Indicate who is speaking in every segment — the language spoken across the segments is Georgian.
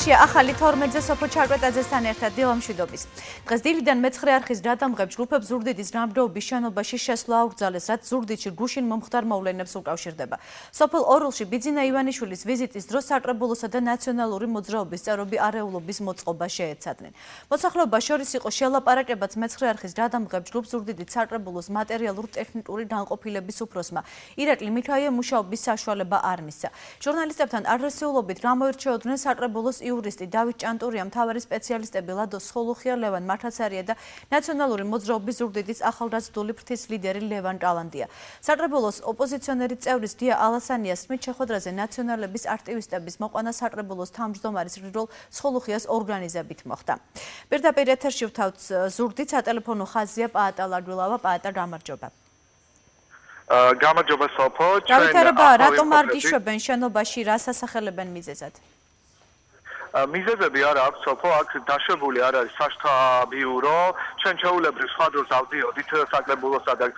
Speaker 1: ეთერშია ახალი 12-ზე სოფო ჩარკვეტაძესთან ერთად დილამშვიდობის. დღეს დილიდან მე-9 არხის გადამღებ ჯგუფებს ზუგდიდის რამდროობის შენობაში შესვლა აუგზავნეს, რაც ზუგდიდში გუშინ მომხდარ მოვლენებს უკავშირდება. სოფელ ორულში ბიძინა ივანიშვილის ვიზიტის დროს საკრებულოსა და ნაციონალური მოძრაობის წევრები არეულობის მოწყობა შეეცადნენ. მოსახლეობას შორის იყო შელაპარაკებაც მე-9 არხის გადამღებ ჯგუფ ზუგდიდის საკრებულოს მატერიალურ-ტექნიკური განყოფილების უფროსმა ირაკლი მიქაიე მუშაობის საშუალება არ მისცა. ჟურნალისტებთან ადრესიულობით გამოირჩეოდნენ საკრებულოს იურისტი დავით ჭანტურია, მთავარი სპეციალისტები ლადო სხოლუხია, ლევან მართაცარია და ნაციონალური მოძრაობის ზუგდიდის ახალგაზრდული ფრთის ლიდერი ლევან ჭალანდია. საკრებულოს ოპოზიციონერი წევრის დია ალასანიას თქმით, შეხვედრაზე ნაციონალების აქტივისტების მოყვანა საკრებულოს თავმჯდომარის რიდროლ სხოლუხიას ორგანიზებით მოხდა. პირდაპირ ეთერში ვთავთ ზუგდიდს, სატელეფონო ხაზია პაატა ლადვილავა. პაატა, გამარჯობა.
Speaker 2: გამარჯობა სოფო.
Speaker 1: გავითარება, რატომ არ გიშვებენ შენობაში, რა სასახელებენ მიზეზად?
Speaker 2: მიზეზები არ აქვს სოფო, აქ დაშვებული არ არის საშთა ბიურო, ჩვენ ჩვეულებრივ სხვა დროს ავდიოდით საკრებულოსა და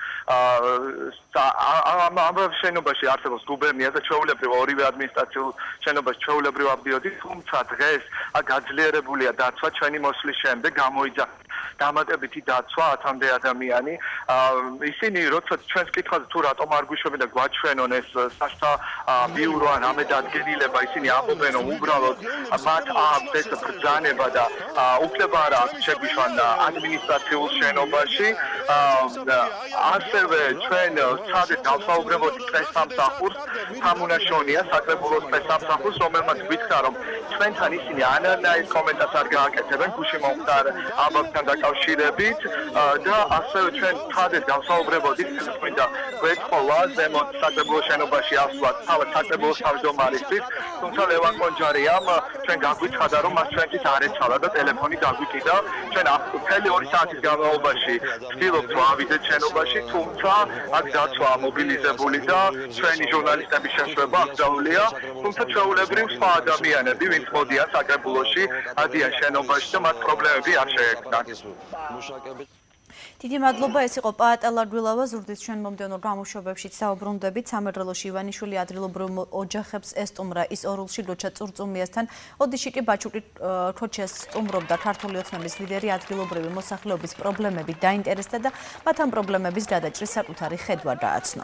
Speaker 2: ამ შენობაში არსებობს გუბერნია და ჩვეულებრივ ორივე ადმინისტრაციულ შენობაში ჩვეულებრივ ავდიოდით, თუმცა დღეს გაძლიერებულია დაცვა ჩვენი მოსვლის შემდეგ, გამოიძახეთ დამატებითი დაცვა 1000-მდე ადამიანი. ისინი როცა ჩვენს კითხვაზე თუ რატომ არ გვიშვებენ და გვაჩვენონ ეს საშთა ბიურო ან რამე დადგენილება, ისინი ამბობენ რომ უბრალოდ მათ აქვს ეს ბრძანება და უფლება არ აქვს შეგვიშვან ადმინისტრაციულ შენობაში. ასევე ჩვენ სცადეთ დავსაუბრებოდი პრესამსახურს, თამუნაშონია საკრებულოს პრესამსახურს, რომელმაც გვითხრა რომ ჩვენთან ისინი ანანაის კომენტარს არ გააკეთებენ გუშინ მომხდარ ამბავთან დაკავშირებით და ასევე ჩვენ სცადეთ დავსაუბრებოდით წმინდა გვეთხოვა ზემოთ საკრებულოს შენობაში ასვლა თავად საკრებულოს თავმჯდომარისთვის, თუმცა ლევან კონჯარიამ ჩვენ გვიცხადა რომ მას ჩვენთვის არ ეცალა და ტელეფონი დაგვიკიდა. ჩვენ მთელი 2 საათის განმავლობაში ვცდილობთ რომ ავიდეთ შენობაში, თუმცა აქ დაცვა მობილიზებული და ჩვენი ჟურნალისტების შეშვება აკრძალულია, თუმცა ჩვეულებრივ სხვა ადამიანები, ვინც მოდიან საკრებულოში, ადიან შენობაში და მათ პრობლემები არ შეექმნათ.
Speaker 1: დიდი მადლობა, ეს იყო პაატა ლადვილავა. ზუგდიდის ჩვენ მომდევნო გამოშვებებშიც საუბრობდებით. სამეგრელოში ივანიშვილი ადგილობრივ ოჯახებს ესტუმრა, ის ორულში როჩა წურწუმიასთან, ოდიში კი ბაჩუკი ქოჩას სტუმრობდა. ქართული ოცნების ლიდერი ადგილობრივი მოსახლეობის პრობლემებით დაინტერესდა და მათ ამ პრობლემების გადაჭრის საკუთარი ხედვა დააცნო.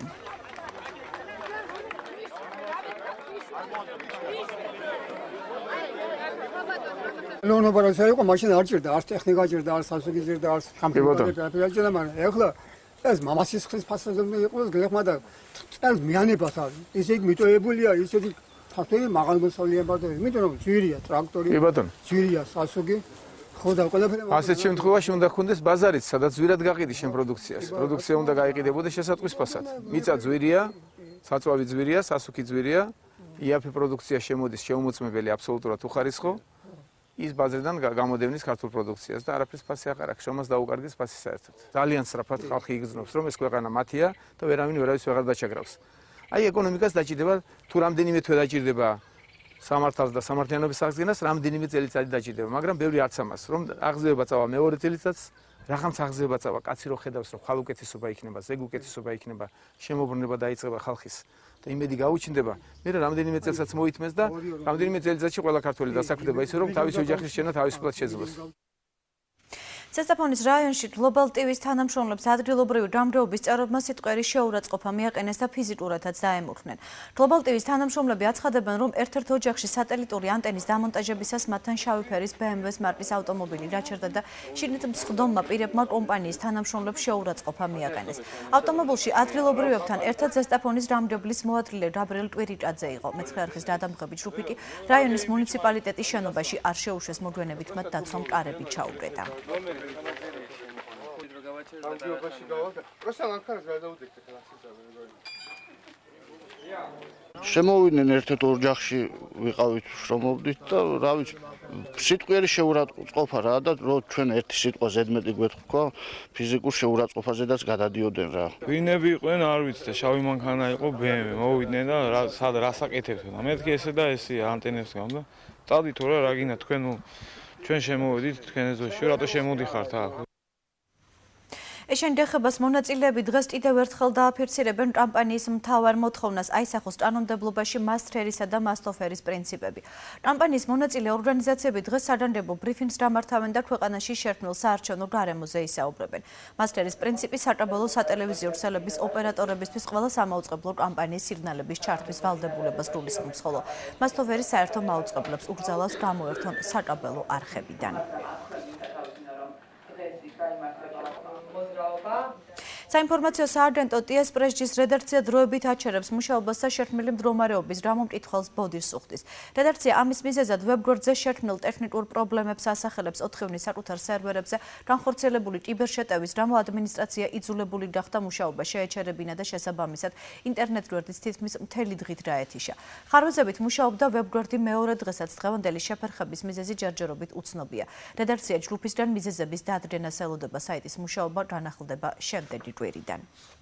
Speaker 3: ნორმალურად იყო მაშინ არ ჭირდა, არც ტექნიკა ჭირდა, არც სასუგი ჭირდა, არც კომპიუტერი ჭირდა, მაგრამ ეხლა ეს მამასის ხრის ფასადები იყოს გლეხმა და წელს მიანებას არის. ისე იქ მიტოვებულია, ისეთი ფაქტები მაღალმოსავლიანება და იმიტომ რომ ძვირია ტრაქტორი, ძვირია სასუგი, ხო და ყველაფერი.
Speaker 4: ასეთ შემთხვევაში უნდა გქონდეს ბაზარიც, სადაც ძვირად გაყიდი შენ პროდუქციას. პროდუქცია უნდა გაიყიდებოდეს შესატყვის ფასად. მიწა ძვირია, საწვავი ძვირია, სასუქი ძვირია, იაფი პროდუქცია შემოდის შეუმოწმებელი აბსოლუტურად უხარისხო. ის ბაზრიდან გამოდევნის ქართულ პროდუქციას და არაფერს ფასი აღარ აქვს, შრომას დაუკარგეს ფასი საერთოდ. ძალიან სწრაფად ხალხი იგრძნობს, რომ ეს ქვეყანა მათია და ვერავინ ვერავის ვეღარ დაჩაგრავს. აი ეკონომიკას დაჭირდება, თუ რამდენიმე თვე დაჭირდება სამართალს და სამართლიანობის აღდგენას, რამდენიმე წელიწადი დაჭირდება, მაგრამ ბევრი არც ამას, რომ აღზევება წავა მეორე წელიწადს, რაღამს აღზევება წავა, კაცი რო ხედავს, რომ ხალ უკეთესობა იქნება, ზეგ უკეთესობა იქნება, შემოbrunება დაიწყება ხალხის და იმედი გაუჩნდება, მე რამდენიმე წელსაც მოითმეს და რამდენიმე წელიწადში ყველა ქართველი დასაქმდება ისე რომ თავის ოჯახის შენა თავისუფლად შეძლოს.
Speaker 1: სასტაფონის რაიონში გლობალ ტივის თანამშრომლებს ადგილობრივი რამდროობის წევრებმა სიტყვიერი შეურაცხყოფა მიაყენეს და ფიზიკურადაც დაემუქრნენ. გლობალ ტივის თანამშრომლები აცხადებენ, რომ ერთ-ერთ ოჯახში სატელიტური ანტენის დამონტაჟებისას მათთან შავი ფერის BMW-ს მარკის ავტომობილი დაჩერდა და შიგნით მსხდომმა პირებმა კომპანიის თანამშრომლებს შეურაცხყოფა მიაყენეს. ავტომობილში ადგილობრივებთან ერთად სასტაფონის რამდრობლის მოადგილე გაბრიელ ტვირიჭაძე იყო. მე-9 არხის გადამღები ჯგუფი კი რაიონის მუნიციპალიტეტის შენობაში არ შეუშვეს, მოგვიანებით მათ დაცვამ კარები ჩაუკეტა.
Speaker 5: შემოვიდნენ ერთ-ერთ ოჯახში ვიყავით შრომობდით და რა ვიცი სიტყვიერი შეურაცხყოფა რა და რო ჩვენ ერთი სიტყვა ზედმეტი გვეთქვა ფიზიკურ შეურაცხყოფაზედაც გადადიოდნენ რა.
Speaker 6: ვინები იყვნენ არ ვიცი და შავი მანქანა იყო BMW მოვიდნენ და სად რასაკეთებდნენ. მეთქი ესე და ესე ანტენებს გამ და წადით რა რა გინდა თქვენ ჩვენ შემოვედით თქვენ ეზოში რატო შემოდიხართ აქ?
Speaker 1: ეშენ გეხებას მონაწილეები დღეს კიდევ ერთხელ დააფიქსირებენ კამპანიის მთავარ მოთხოვნას აისახოს კანონმდებლობაში მასთერისა და მასტოფერის პრინციპები. კამპანიის მონაწილე ორგანიზაციები დღეს საჯარიმებო ბრიფინგს დამართავენ და ქვეყანაში შექმნილ საარჩევნო გარემოზე ისაუბრებენ. მასთერის პრინციპი საკაბელო სატელევიზიო ქსელების ოპერატორებისთვის ყველა სამაუწყებლო კამპანიის სიგნალების ჩართვის ვალდებულებას გულისხმობს, ხოლო მასტოფერი საერთო მაუწყებლებს უკრძალავს გამოერთონ საკაბელო არხებიდან. საინფორმაციო სააგენტო TS პრესჯის რედაქცია დროებით აჩერებს მუშაობას და შექმნილი მდგომარეობის გამომკითხველს ბოდიშს უხდის. რედაქცია ამის მიზეზად ვებგვერდზე შექმნილ ტექნიკურ პრობლემებს ასახელებს 4 ივნის საკუთარ სერვერებზე განხორციელებული კიბერშეტევის გამო ადმინისტრაცია იძულებული გახდა მუშაობა შეეჩერებინა და შესაბამისად ინტერნეტ გვერდიც თითქმის მთელი დღით დაეთიშა. ხარვეზებით მუშაობდა ვებგვერდი მეორე დღესაც დღევანდელი შეფერხების მიზეზი ჯერჯერობით უცნობია. რედაქცია ჯგუფისგან მიზეზების დადგენას ელოდება, საიტის მუშაობა განახლდება შემდეგი კვირიდან.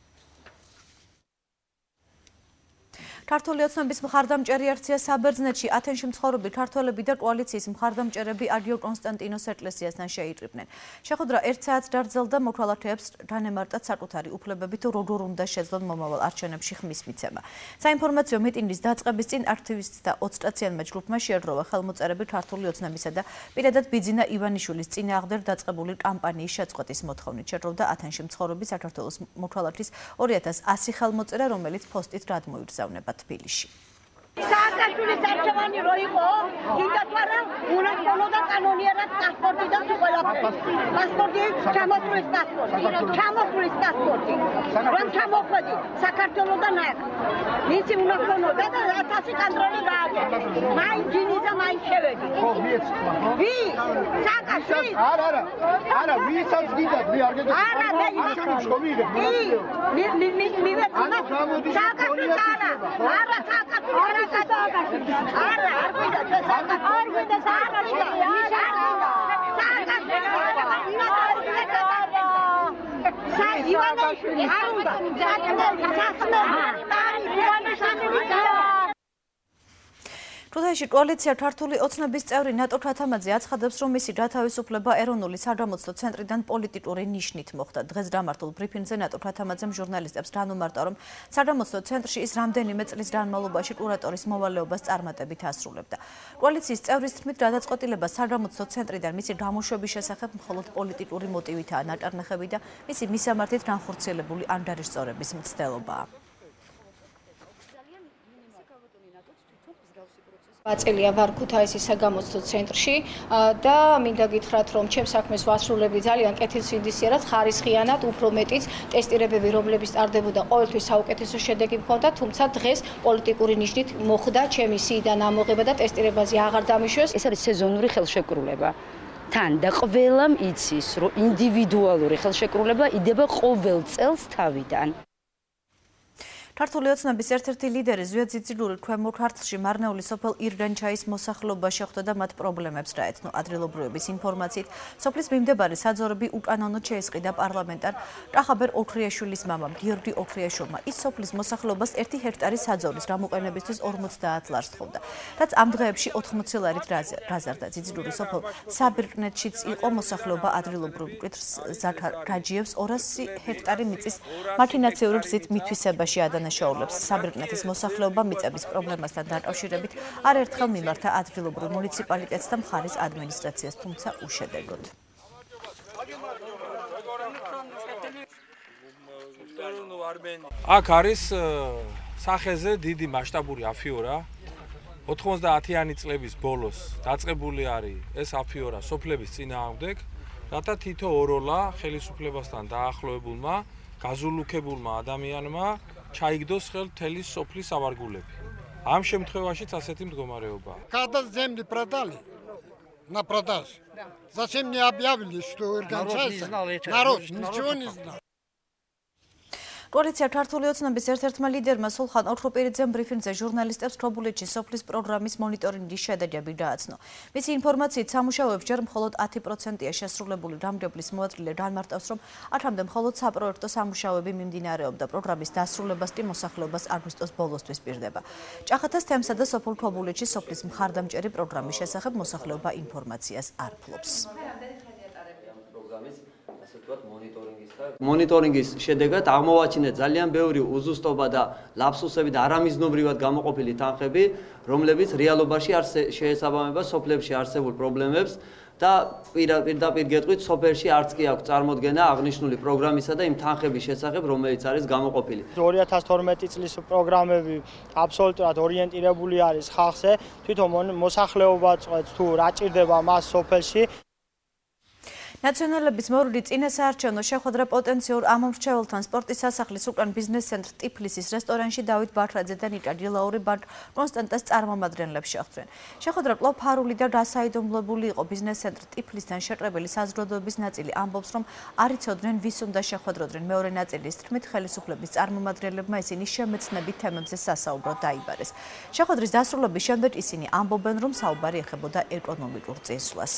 Speaker 1: ქართული ოცნების მხარდამჭერი აქცია საბერძნეთში ათენში მცხოვრები ქართველები და კოალიციის მხარდამჭერები აგიო კონსტანტინოს ეკლესიასთან შეიკრიბნენ. შეხვედრა 1 საათს გაგრძელდა, მოქალაქეებს განემარტათ საკუთარი უფლებები თუ როგორ უნდა შეძლონ მომავალ არჩევნებში ხმის მიცემა. საინფორმაციო მიტინგის დაწყების წინ აქტივისტთა 20 კაციანმა ჯგუფმა შეერდროვა ხელმოწერები ქართული ოცნებისა და პირადად ბიძინა ივანიშვილის წინააღმდეგ დაწყებული კამპანიის შეწყვეტის მოთხოვნით. შეერდროვდა ათენში მცხოვრები საქართველოს მოქალაქის 2100 ხელმოწერა, რომელიც ფოსტით გადმოიგზავნება თბილისში.
Speaker 7: სააკაშვილის არჩევანი რო იყო, კიდევ არა უნდა ქონოდა კანონიერად პასპორტი და ყველაფერი. პასპორტი ჩამოსulis პასპორტი. რომ ჩამოხვედი საქართველოსთან აქ. იცი უნდა ქონოდა და 1000 კონტროლი გააკეთე. მაინც ჯინიზა მაინც შევედი. ვი? სააკაშვილის?
Speaker 5: არა, ვისაც გიდათ, ვი არ გედოთ.
Speaker 7: არა,
Speaker 1: ქუთაისში კოალიცია ქართული ოცნების წევრი ნატო ქათამაძე აცხადებს, რომ მისი გათავისუფლება ეროვნული საგამოცდო ცენტრიდან პოლიტიკური ნიშნით მოხდა. დღეს გამართულ ბრიფინგზე ნატო ქათამაძემ ჟურნალისტებს განუმარტა, რომ საგამოცდო ცენტრში ის რამდენიმე წლის განმავლობაში კურატორის მოვალეობას წარმატებით ასრულებდა. კოალიციის წევრის თქმით, გადაწყვეტილება საგამოცდო ცენტრიდან მისი გამოშვების შესახებ მხოლოდ პოლიტიკური მოტივითაა ნაკარნახები და მისი მისამართით განხორციელებული ანგარიშწორების მცდელობაა.
Speaker 8: აწელია ვარ ქუთაისის საგამოცდო ცენტრში და მინდა გითხრათ, რომ ჩემს საქმეს ვასრულები ძალიან კეთილსინდისიერად, ხარისხიანად, უფრო მეტიც ტესტირებები, რომლებიც ტარდებოდა, ყოველთვის საუკეთესო შედეგი მქონდა, თუმცა დღეს პოლიტიკური ნიშნით მოხდა ჩემი სიიდან ამოღება და ტესტირებაზე აღარ დამიშვეს.
Speaker 9: ეს არის სეზონური ხელშეკრულება. თან და ყველამ იცის, რომ ინდივიდუალური ხელშეკრულება იდება ყოველ წელს თავიდან.
Speaker 1: ქართული ოცნების ერთ-ერთი ლიდერი ზვიაძიძილური ქვემო ქართლში მარნეული სოფელ ირგანჩაის მოსახლეობა შეხვდა და მათ პრობლემებს დაეთნო. ადგილობრივების ინფორმაციით, სოფლის მიმდებარე საძოვრები უკანონოდ შეესყიდა პარლამენტარ კახაბერ ოქრიაშვილის მამამ გიორგი ოქრიაშვილმა. ის სოფლის მოსახლეობას 1 ჰექტარი საძოვრის გამოყენებისთვის 50 ლარს თხოვდა, რაც ამ დღეებში 80 ლარით გაზარდა. ძიძილური სოფელ საბირკნეთშიც იყო მოსახლეობა ადგილობრივ მკვეთრ ზაქარ გაჯიევს 200 ჰექტარი მიწის მაქინაციური გზით მითვისებაში ადანაშაულებს. საბირკნეთის მოსახლეობა მიწების პრობლემასთან დაკავშირებით არაერთხელ მიმართა ადგილობრივ მუნიციპალიტეტს და მხარის ადმინისტრაციას, თუმცა უშედეგოდ.
Speaker 10: აქ არის სახეზე დიდი მასშტაბური აფიორა. 90-იანი წლების ბოლოს დაწყებული არის ეს აფიორა სოფლების წინააღმდეგ, რათა თითო ოროლა ხელისუფლებასთან დაახლოებულმა, გაზულუქებულმა ადამიანმა ჩაიგდოს ხელ მთელი სოფლის ავარგულები. Am შემთხვევაშიც ასეთი მდგომარეობაა.
Speaker 11: Когда земли продали на продажу, зачем мне объявили, что организация? Народ ничего не знал.
Speaker 1: კოალიცია ქართული ოცნების ერთ-ერთმა ლიდერმა სულხან ოქროპირიძემ ბრიფინგზე ჟურნალისტებს ქობულეთში სოფლის პროგრამის მონიტორინგის შედეგები დააცნო. მისი ინფორმაციით, სამუშაოებს ჯერ მხოლოდ 10%-ია შესრულებული. გამგებლის მოადგილე განმარტავს, რომ აქამდე მხოლოდ საპროექტო სამუშაოები მიმდინარეობდა. პროგრამის დასრულებას კი მოსახლეობას აგვისტოს ბოლოსთვის პირდება. ჭახათას თემსა და სოფელ ქობულეთში სოფლის მხარდამჭერი პროგრამის შესახებ მოსახლეობა ინფორმაციას არ ფლობს.
Speaker 12: მონიტორინგის შედეგად აღმოვაჩინეთ ძალიან ბევრი უზუსტობა და ლაფსუსები და არამიზნობრივად გამოყოფილი თანხები, რომლებიც რეალობაში შეესაბამება სოფლებში არსებულ პრობლემებს და პირდაპირ გეტყვით, სოფელში არც კი აქვს წარმოდგენა აღნიშნული პროგრამისა და იმ თანხების შესახებ, რომელიც არის გამოყოფილი.
Speaker 13: 2012 წლის პროგრამები აბსოლუტურად ორიენტირებული არის ხალხზე, თვითონ მოსახლეობა წყვეტს თუ რა ჭირდება მას სოფელში.
Speaker 1: ნაციონალების მორუდი წინასაარჩევნო შეხვედრა პოტენციურ ამომრჩეველთან სპორტის სასახლის უკან ბიზნეს ცენტრ ტიფლისის რესტორანში დავით ბათრაძე და ნიკა დილაური კონსტანტას წარმომადგენლებს შეხვდნენ. შეხვედრა კვლავ ფარული და დასაიდუმლოებული იყო. ბიზნეს ცენტრ ტიფლისთან შეყრებილი საზოგადოების ნაწილი ამბობს, რომ არ იცოდნენ ვის უნდა შეხვედროდნენ. მეორე ნაწილის თქმით, ხელისუფლების წარმომადგენლებმა ისინი შემეცნებით თემებზე სასაუბროდ დაიბარეს. შეხვედრის დასრულების შემდეგ ისინი ამბობენ, რომ საუბარი ეხებოდა ეკონომიკურ წინსვლას.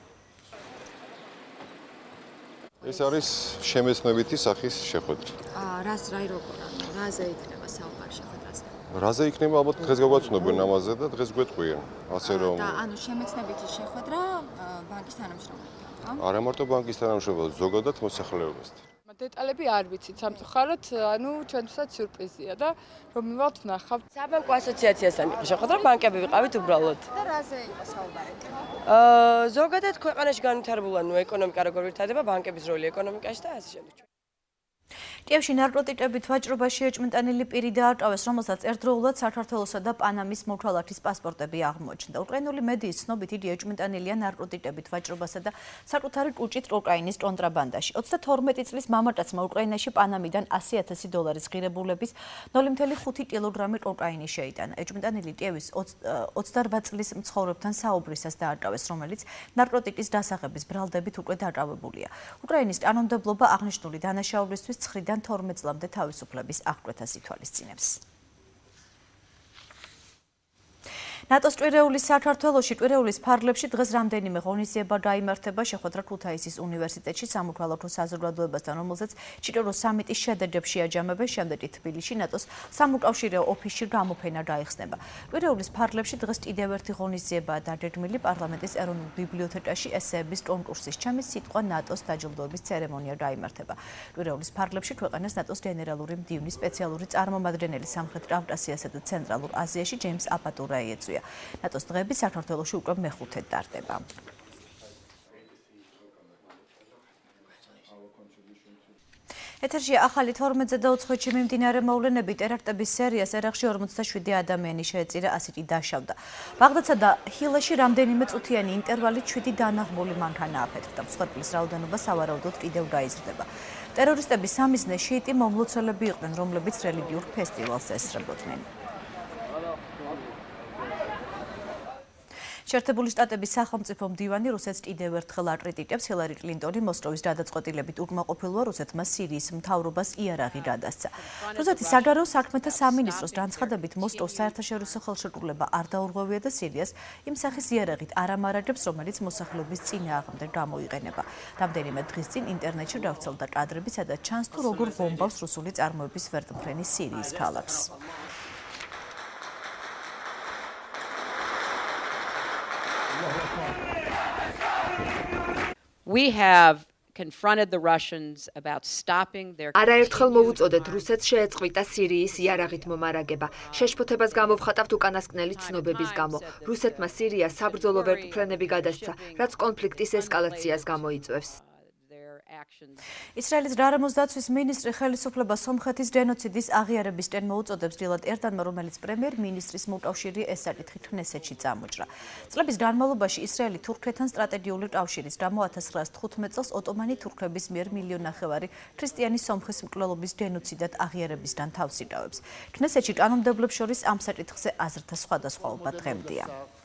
Speaker 14: ეს არის შემეცნებითი სახის შეხვედრა.
Speaker 15: რაზე იქნება საუბარი შეხვედრაზე?
Speaker 14: რაზე იქნება, ალბათ დღეს გავაცნობენ ამაზე და დღეს გვეტყვიან. ასე რომ
Speaker 15: ანუ შემეცნებითი შეხვედრა ბანკის თანამშრომლებთან, ხო?
Speaker 14: არა მარტო ბანკის თანამშრომლებთან, ზოგადად მოსახლეობასთან.
Speaker 16: დეტალები არ ვიცით, სამწუხაროდ, ჩვენთვისაც სიურპრიზია და რომ მივავალთ ვნახავთ.
Speaker 17: საბანკო ასოციაციასთან იყო შეხვედრა, ბანკები ვიყავით უბრალოდ.
Speaker 15: და რაზე იყო საუბარი?
Speaker 17: ზოგადად ქვეყანაში განვითარებულა ეკონომიკა როგორ ვითარდება, ბანკების როლი ეკონომიკაში და ასე შემდეგ.
Speaker 1: კიევში ნარკოტიკებით ვაჭრობაში ეჭვმიტანილი პირი დაარტყავეს, რომელსაც ერთდროულად საქართველოსა და პანამის მოქალაქის პასპორტები აღმოაჩნდა. უკრაინული მედიის ცნობით, იგი ეჭვმიტანილია ნარკოტიკებით ვაჭრობასა და საკუთარი კუჭით კოკაინის კონტრაბანდაში. 22 წლის მამაკაცმა უკრაინაში პანამიდან $100,000 ღირებულების 0,5 კილოგრამი კოკაინი შეიტანა. ეჭვმიტანილი კიევის 28 წლის მცხოვრებთან საუბრისას დაარტყავეს, რომელიც ნარკოტიკის დასაღების ბრალდებით უკვე დაკავებულია. უკრაინის კანონმდებლობა აღნიშნული დანაშაულისთვის 9-დან 12 წლამდე თავისუფლების აღკვეთას ითვალისწინებს. ნატოს კვირეულის საქართველოში კვირეულის ფარგლებში დღეს რამდენიმე ღონისძიება გაიმართება. შეხვედრა ქუთაისის უნივერსიტეტში სამოქალაქო საზოგადოებასთან, რომელზეც ჭირორო სამიტის შედეგებს შეაჯამებენ. შემდეგ თბილისში ნატოს სამოკავშირეო ოფისში გამოფენა გაიხსნება. კვირეულის ფარგლებში დღეს კიდევ ერთი ღონისძიებაა დაგეგმილი. პარლამენტის ეროვნულ ბიბლიოთეკაში ესეების კონკურსის ჩემი სიტყვა ნატოს დაჯილდოების ცერემონია გაიმართება. კვირეულის ფარგლებში ქვეყანას ნატოს გენერალური მდივნის სპეციალური წარმომადგენელი სამხრეთ კავკასიასა და ცენტრალურ აზიაში ჯეიმს აპატურა ეწვია. ნატოს დღეები საქართველოში უკვე მეხუთედ ტარდება. ეთერშია ახალი 12-ზე და 20-ში მიმდინარე მოვლენები. ტერაქტების სერიას ერაყში 47 ადამიანი შეეწირა, 100 დაშავდა. ბაღდადსა და ჰილაში რამდენიმე წუთიანი ინტერვალით 7 დანაღმული მანქანა აფეთქდა. მსხვერპლის რაოდენობა სავარაუდოდ კიდევ გაიზრდება. ტერორისტების სამიზნე შიიტი მომლოცველები იყვნენ, რომლებიც რელიგიურ ფესტივალს ესწრებოდნენ. შეერთებული შტატების სახელმწიფო მდივანი რუსეთს კიდევ ერთხელ აკრიტიკებს. ჰილარი კლინტონი მოსკოვის გადაწყვეტილებით უკმაყოფილოა რუსეთმა სირიის მთავრობას იარაღი გადასცა. რუსეთის საგარეო საქმეთა სამინისტროს განცხადებით მოსკოვს საერთაშორისო ხელშეკრულება არ დაურღვევია და სირიას იმ სახის იარაღით არ ამარაგებს, რომელიც მოსახლეობის წინააღმდეგ გამოიყენება. რამდენიმე დღის წინ ინტერნეტში გავრცელდა კადრები, სადაც ჩანს თუ როგორ ბომბავს რუსული წარმოების ვერტმფრენი სირიის ქალაქს.
Speaker 18: We have confronted the Russians about stopping their
Speaker 19: არაერთხელ მოუწოდეთ რუსეთს შეეწყვიტა სირიის იარაღით მომარაგება. შეშფოთებას გამოვხატავთ უკანასკნელი ცნობების გამო. რუსეთმა სირიას საბრძოლო ვერტმფრენები გადასცა, რაც კონფლიქტის ესკალაციას გამოიწვევს.
Speaker 1: ისრაელის გარემოს დაცვის მინისტრი ხელისუფლებას სომხეთის გენოციდის აღიარებისკენ მოუწოდებს დილად ერთდანმა, რომელიც პრემიერ-მინისტრის მოკავშირე ეს საკითხი ქნესეთში წამოჭრა. წლების განმავლობაში ისრაელი თურქეთთან სტრატეგიული კავშირის გამო 1915 წელს ოტომანი თურქების მიერ 1,5 მილიონი ქრისტიანი სომხის მკვლელობის გენოციდად აღიარებისგან თავს იკავებს. ქნესეთში კანონმდებლებს შორის ამ საკითხზე აზრთა სხვადასხვაობა დღემდეა.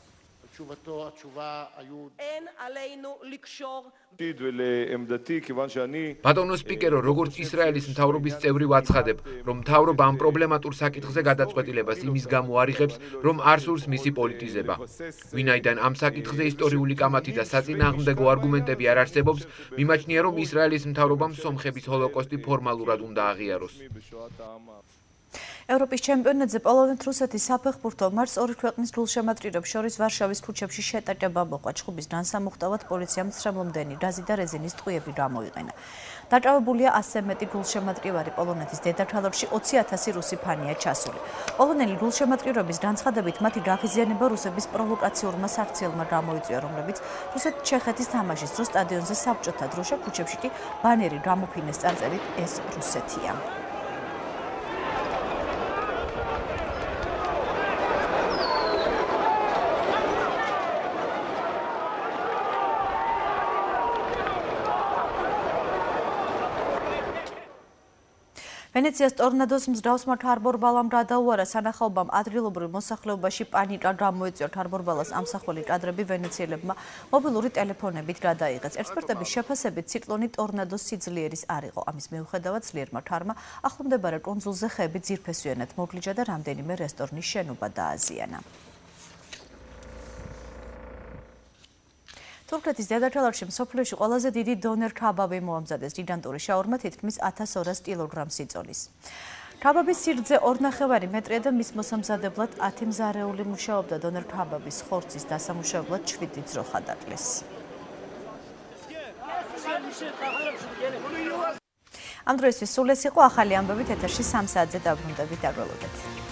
Speaker 20: ბატონო სპიკერო, როგორც ისრაელის მთავრობის წევრი ვაცხადებ, რომ მთავრობა ამ პრობლემატურ საკითხზე გადაწყვეტილებას იმის გამო არ იღებს, რომ არ სურს მისი პოლიტიზება. ვინაიდან ამ საკითხზე ისტორიული კამათი და საწინააღმდეგო არგუმენტები არ არსებობს, მიმაჩნია, რომ ისრაელის მთავრობამ სომხების ჰოლოკოსტი ფორმალურად უნდა აღიაროს.
Speaker 1: ევროპის ჩემპიონატზე პოლონეთ რუსეთის საფეხბურთო მარს ორი ქვეყნის გულშემატკივრებს შორის ვარშავის ქუჩებში შეტაკება მოყვა. ჩხუბის განსამუხტავად პოლიციამ მცრემლომდენი რაზი და რეზინის ტყუები გამოიყენა. დაჭავებულია 100 მეტი გულშემატკივარი პოლონეთის დედაქალაქში 20,000 რუსი ფანია ჩასული. პოლონელი გულშემატკივრების განცხადებით მათი გაღიზიანება რუსების პროვოკაციურმა საქციელმა გამოიწვია, რომლებიც რუსეთ-ჩეხეთის თამაშის დროს სტადიონზე საბჭოთა დროშა, ქუჩებში კი ბანერი გამოფინეს წარწერით ეს რუსეთია. ვენეციას ტორნადოს მსგავსმა თარბორბალამ გადაუარა სანახაობამ ადგილობრივ მოსახლეობაში პანიკა გამოიწვია. თარბორბალას ამსახველი კადრები ვენეციელებმა მობილური ტელეფონებით გადაიღეს. ექსპერტების შეფასებით ციკლონი ტორნადოს სიძლიერის არ იყო. ამის მიუხედავად ძლიერმა თარმა ახლომდებარე კუნძულზე ხეები ძირფესვიანად მოგლიჯა და რამდენიმე რესტორნის შენობა დააზიანა. თურქეთის დედაქალაქში მსოფლიოში ყველაზე დიდი დონერ ქაბაბი მოამზადეს. გიგანტური შაურმა თითქმის 1200 კილოგრამს იწოლის. ქაბაბის სიგრძე 2,5 მეტრია და მის მოსამზადებლად 10 მზარეული მუშაობდა. დონერ ქაბაბის ხორცის დასამუშავებლად 7 ძროხა დაკლეს. ამ დროისთვის სულ ეს იყო ახალი ამბებით ეთერში 3 საათზე დაბრუნდებით. დაგველოდეთ.